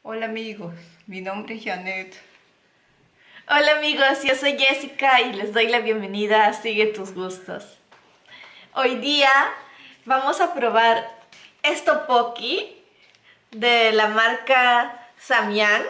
Hola amigos, mi nombre es Janet. Hola amigos, yo soy Jessica y les doy la bienvenida a Sigue tus gustos. Hoy día vamos a probar esto Pocky de la marca Samyang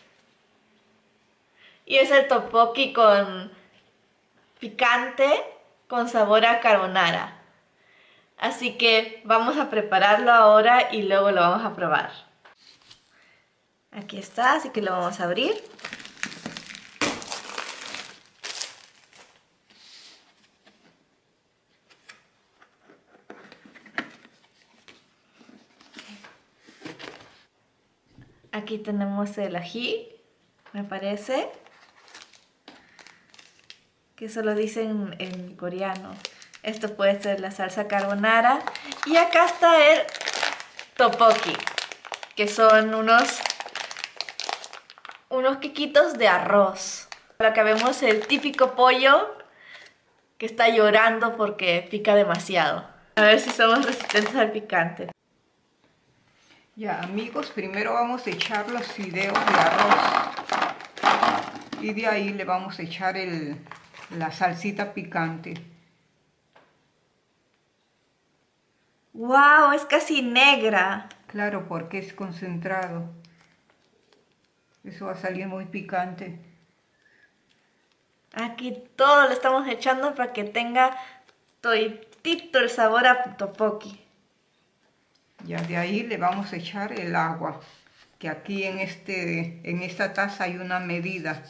y es el tteokbokki con picante con sabor a carbonara. Así que vamos a prepararlo ahora y luego lo vamos a probar. Aquí está, así que lo vamos a abrir. Aquí tenemos el ají, me parece, que eso lo dicen en coreano. Esto puede ser la salsa carbonara. Y acá está el tteokbokki, que son unos quequitos de arroz. Acá vemos el típico pollo que está llorando porque pica demasiado. A ver si somos resistentes al picante. Ya amigos, primero vamos a echar los fideos de arroz y de ahí le vamos a echar la salsita picante. ¡Wow! Es casi negra. Claro, porque es concentrado. Eso va a salir muy picante. Aquí todo lo estamos echando para que tenga toditito el sabor a tteokbokki. Ya de ahí le vamos a echar el agua, que aquí en esta taza hay una medida.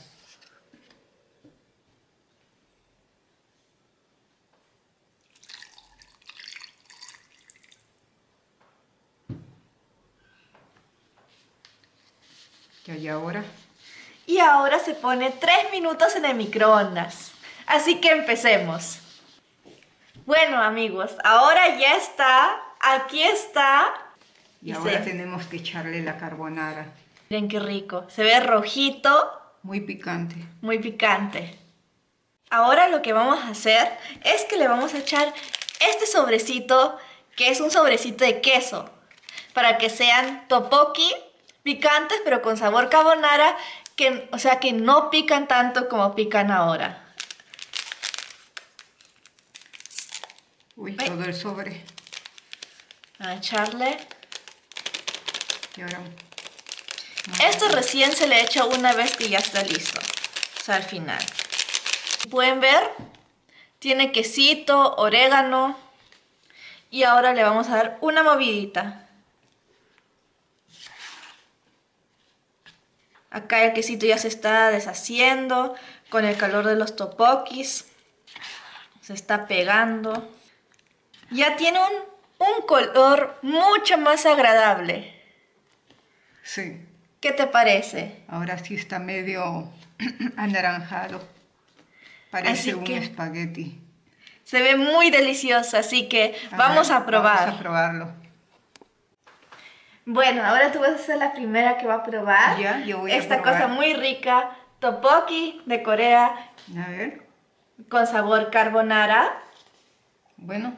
Ya, y ahora Y ahora se pone 3 minutos en el microondas. Así que empecemos. Bueno amigos, ahora ya está. Aquí está. y ahora tenemos que echarle la carbonara. Miren qué rico. Se ve rojito, Muy picante. muy picante. Ahora lo que vamos a hacer es que le vamos a echar este sobrecito, que es un sobrecito de queso, para que sean tteokbokki picantes pero con sabor carbonara, o sea que no pican tanto como pican ahora. Uy, Ve. todo el sobre. A echarle. Y ahora Esto recién se le echa una vez que ya está listo, o sea al final. Pueden ver, tiene quesito, orégano y ahora le vamos a dar una movidita. Acá el quesito ya se está deshaciendo con el calor de los tteokbokkis. Se está pegando. Ya tiene un color mucho más agradable. sí. ¿Qué te parece? Ahora sí está medio anaranjado. Parece Así un que espagueti. se ve muy delicioso, así que A vamos ver, a probar. Vamos a probarlo. Bueno, ahora tú vas a ser la primera que va a probar Ya, yo voy a esta probar. cosa muy rica, tteokbokki de Corea A ver, con sabor carbonara. bueno.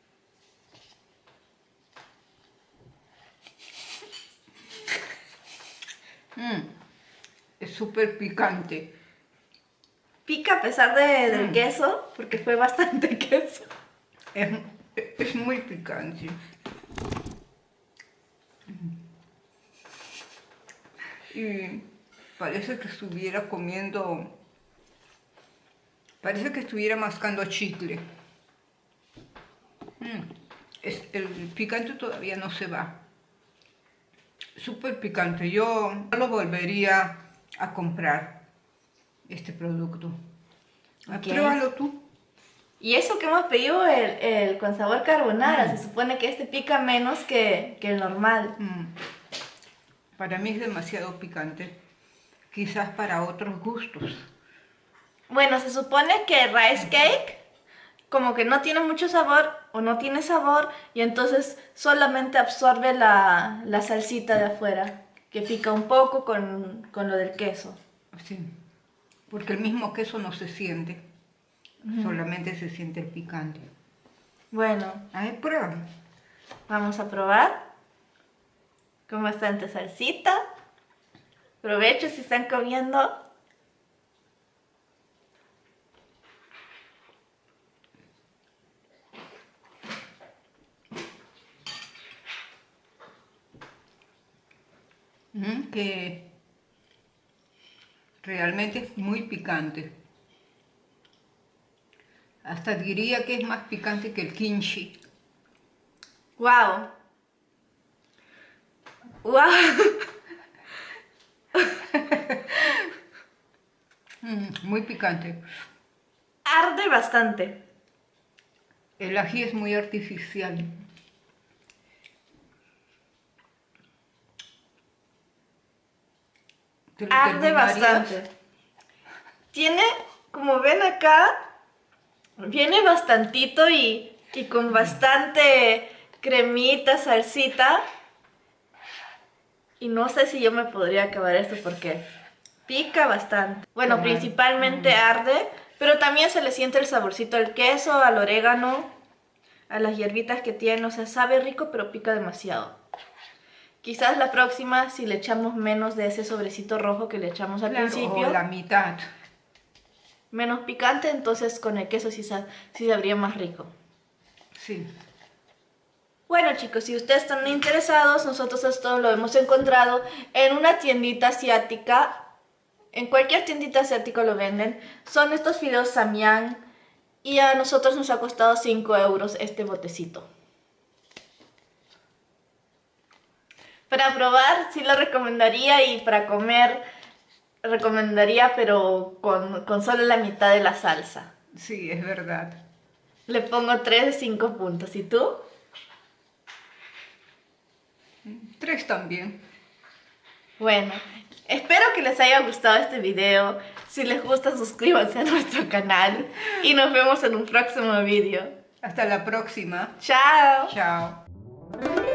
Es súper picante. Pica a pesar del queso, porque fue bastante queso. Es, es muy picante. Y parece que estuviera comiendo... Parece que estuviera mascando chicle. El picante todavía no se va. Súper picante. Yo no lo volvería a comprar, este producto. Ok. Pruébalo tú. Y eso que hemos pedido, el con sabor carbonara, se supone que este pica menos que el normal. Para mí es demasiado picante. Quizás para otros gustos. Bueno, se supone que rice cake como que no tiene mucho sabor o no tiene sabor y entonces solamente absorbe la salsita de afuera, que pica un poco con lo del queso. Así. Porque el mismo queso no se siente. Solamente se siente el picante. Bueno, A ver, pruébalo. vamos a probar con bastante salsita. Provecho si están comiendo. Que realmente es muy picante. Hasta diría que es más picante que el kimchi. ¡Wow! ¡Wow! Muy picante. Arde bastante. El ají es muy artificial. ¿Te lo Arde terminarías? bastante. Tiene, como ven acá, viene bastantito y con bastante cremita, salsita. Y no sé si yo me podría acabar esto porque pica bastante. Bueno, Claro. principalmente arde, pero también se le siente el saborcito al queso, al orégano, a las hierbitas que tiene. O sea, sabe rico, pero pica demasiado. Quizás la próxima, si le echamos menos de ese sobrecito rojo que le echamos al Claro, principio, o la mitad. menos picante, entonces con el queso sí sabría más rico. Sí. Bueno chicos, si ustedes están interesados, nosotros esto lo hemos encontrado en una tiendita asiática. En cualquier tiendita asiática lo venden. Son estos fideos Samyang y a nosotros nos ha costado 5 euros este botecito. Para probar sí lo recomendaría, y para comer recomendaría, pero con solo la mitad de la salsa. Sí, es verdad. Le pongo 3 de 5 puntos. ¿Y tú? 3 también. Bueno, espero que les haya gustado este video. Si les gusta, suscríbanse a nuestro canal y nos vemos en un próximo video. Hasta la próxima. ¡Chao! Chao.